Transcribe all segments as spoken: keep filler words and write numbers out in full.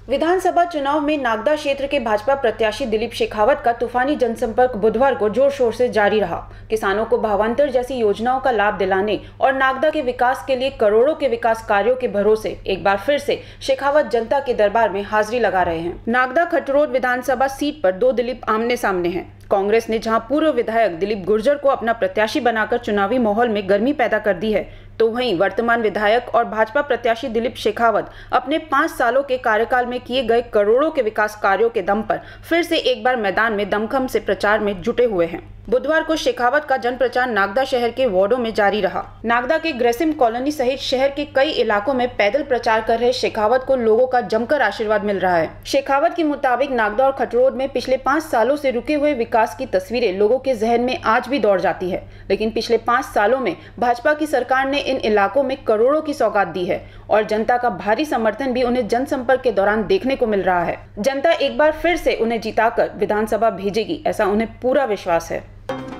विधानसभा चुनाव में नागदा क्षेत्र के भाजपा प्रत्याशी दिलीप शेखावत का तूफानी जनसंपर्क बुधवार को जोर शोर से जारी रहा। किसानों को भावांतर जैसी योजनाओं का लाभ दिलाने और नागदा के विकास के लिए करोड़ों के विकास कार्यों के भरोसे एक बार फिर से शेखावत जनता के दरबार में हाजिरी लगा रहे हैं। नागदा खटरोद विधानसभा सीट पर दो दिलीप आमने सामने हैं। कांग्रेस ने जहां पूर्व विधायक दिलीप गुर्जर को अपना प्रत्याशी बनाकर चुनावी माहौल में गर्मी पैदा कर दी है, तो वहीं वर्तमान विधायक और भाजपा प्रत्याशी दिलीप शेखावत अपने पाँच सालों के कार्यकाल में किए गए करोड़ों के विकास कार्यों के दम पर फिर से एक बार मैदान में दमखम से प्रचार में जुटे हुए हैं। बुधवार को शेखावत का जन प्रचार नागदा शहर के वार्डों में जारी रहा। नागदा के ग्रेसिम कॉलोनी सहित शहर के कई इलाकों में पैदल प्रचार कर रहे शेखावत को लोगों का जमकर आशीर्वाद मिल रहा है। शेखावत के मुताबिक नागदा और खटरोद में पिछले पाँच सालों से रुके हुए विकास की तस्वीरें लोगों के जहन में आज भी दौड़ जाती है, लेकिन पिछले पाँच सालों में भाजपा की सरकार ने इन इलाकों में करोड़ों की सौगात दी है और जनता का भारी समर्थन भी उन्हें जनसंपर्क के दौरान देखने को मिल रहा है। जनता एक बार फिर से उन्हें जिताकर विधानसभा भेजेगी, ऐसा उन्हें पूरा विश्वास है।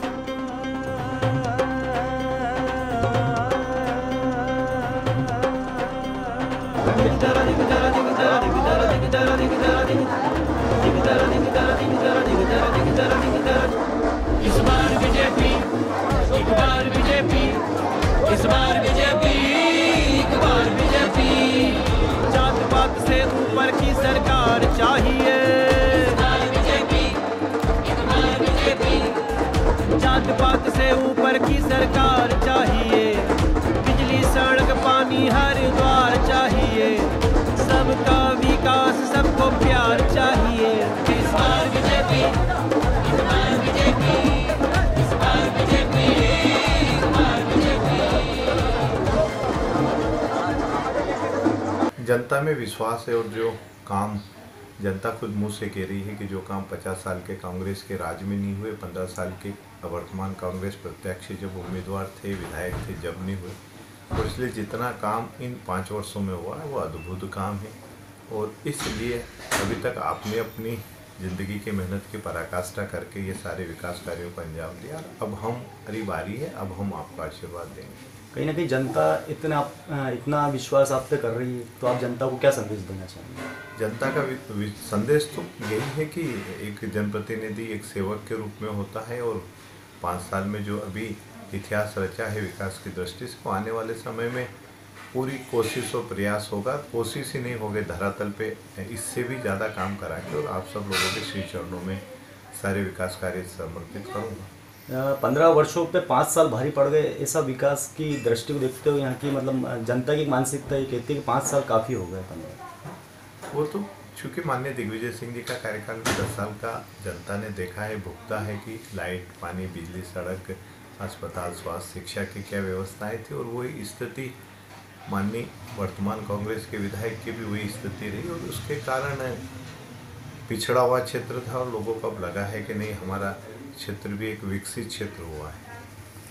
इस बार बीजेपी, एक बार बीजेपी, इस बार बीजेपी, एक बार बीजेपी। जात पात से ऊपर की सरकार चाहिए। इस बार बीजेपी, एक बार बीजेपी। जात पात से ऊपर की सरकार चाहिए। बिजली, सड़क, पानी, हर द्वार चाहिए। सबका विकास, सबको प्यार चाहिए। इस बार बीजेपी, इस बार बीजेपी, इस बार बीजेपी, इस बार बीजेपी। जनता में विश्वास है और जो काम जनता खुद मुंह से कह रही है कि जो काम पचास साल के कांग्रेस के राज में नहीं हुए, पंद्रह साल के वर्तमान कांग्रेस प्रत्याशी जब उम्मीदवार थे, विधायक थे, जब नहीं हुए, और इसलिए जितना काम इन पाँच वर्षों में हुआ है वो अद्भुत काम है। और इसलिए अभी तक आपने अपनी ज़िंदगी की मेहनत की पराकाष्ठा करके ये सारे विकास कार्यों को अंजाम दिया। अब हम हमारी बारी है, अब हम आपको आशीर्वाद देंगे। कहीं ना कहीं जनता इतना इतना विश्वास आप पे कर रही है, तो आप जनता को क्या संदेश देना चाहेंगे? जनता का संदेश तो यही है कि एक जनप्रतिनिधि एक सेवक के रूप में होता है और पाँच साल में जो अभी इतिहास रचा है विकास की दृष्टि से, वो आने वाले समय में पूरी कोशिश और प्रयास होगा। कोशिश ही नहीं होगी, धरातल पे इससे भी ज़्यादा काम कराएंगे और आप सब लोगों के श्री चरणों में सारे विकास कार्य समर्पित करूँगा। पंद्रह वर्षों पे पाँच साल भारी पड़ गए, ऐसा विकास की दृष्टि को देखते हुए यहाँ की मतलब जनता की मानसिकता ये कहती है कि पाँच साल काफ़ी हो गए। पंद्रह वो तो चूँकि माननीय दिग्विजय सिंह जी का कार्यकाल में दस साल का जनता ने देखा है, भुगता है कि लाइट, पानी, बिजली, सड़क, अस्पताल, स्वास्थ्य, शिक्षा की क्या व्यवस्थाएं थी, और वही स्थिति माननीय वर्तमान कांग्रेस के विधायक की भी वही स्थिति रही और उसके कारण पिछड़ा हुआ क्षेत्र था और लोगों को अब लगा है कि नहीं, हमारा क्षेत्र भी एक विकसित क्षेत्र हुआ है।